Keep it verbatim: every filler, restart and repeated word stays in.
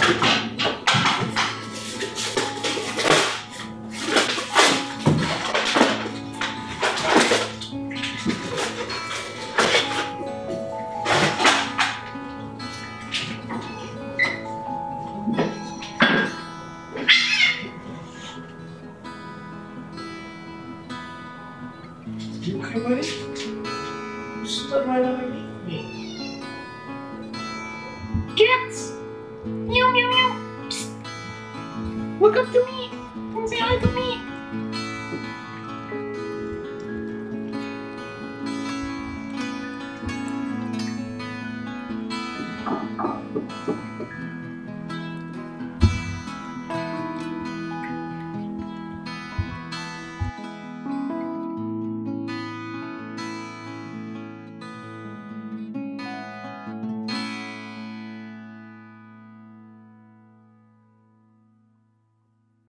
You okay, buddy? You stood right underneath me. Cats! Meow meow meow! Psst. Look up to me! Come say hi to me!